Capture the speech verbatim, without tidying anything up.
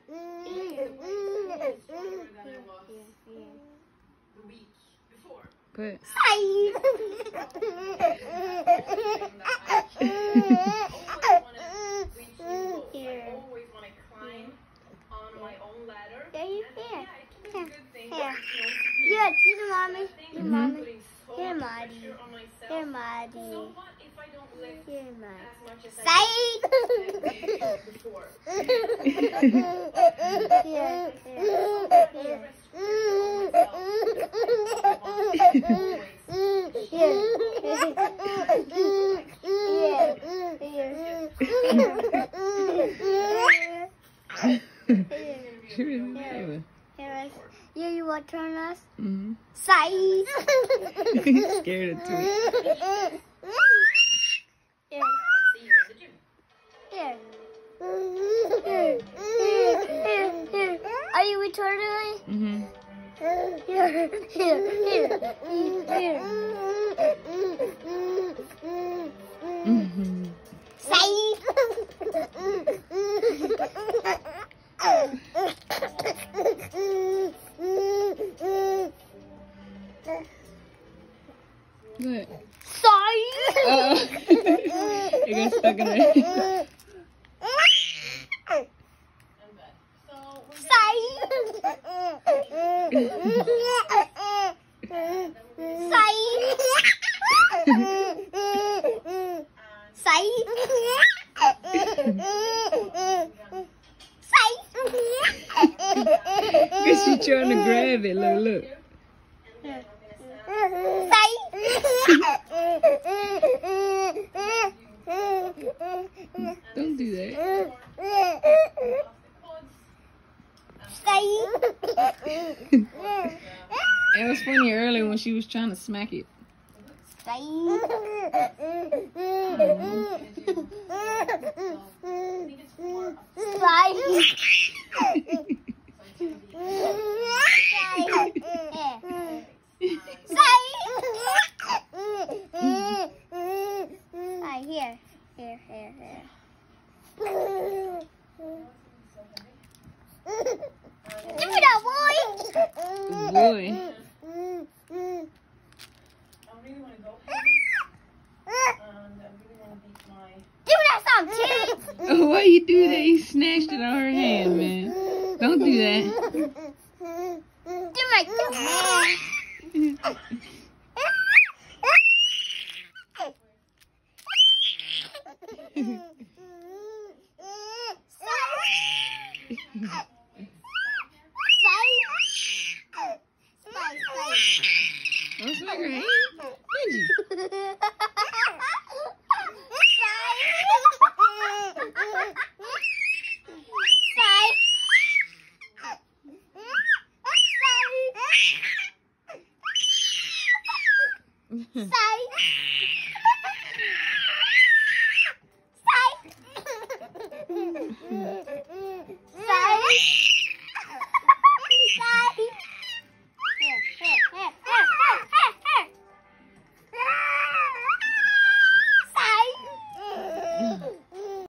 But Yeah, see the mommy. Here, mommy. Here, Marty. Here, Marty. Here, Marty. Side. Here, here. Yeah, you want to turn us? mm-hmm. Side. Scared of it. Here. Here. Here. Here. Here. Are you returning? Mm-hmm. Here. Here. Here. Here. Mm-hmm. Side. What? Sorry. Uh-oh. It got stuck in there. Cause she trying to grab it. Look, look. Don't do that. It was funny earlier when she was trying to smack it. Here, here, here, here. Give me that, boy. Boy. Give me that song, kids. Oh, why you do that? You snatched it out of her hand, man. Don't do that. Give me my Don't smack her hand. Benji. Side.